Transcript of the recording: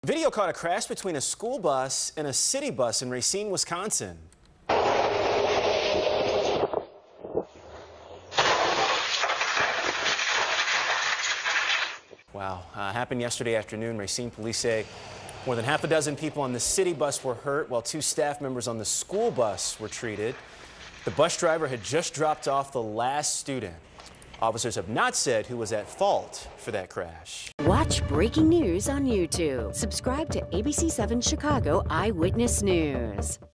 Video caught a crash between a school bus and a city bus in Racine, Wisconsin. Wow, happened yesterday afternoon. Racine police say more than half a dozen people on the city bus were hurt, while 2 staff members on the school bus were treated. The bus driver had just dropped off the last student. Officers have not said who was at fault for that crash. Watch breaking news on YouTube. Subscribe to ABC 7 Chicago Eyewitness News.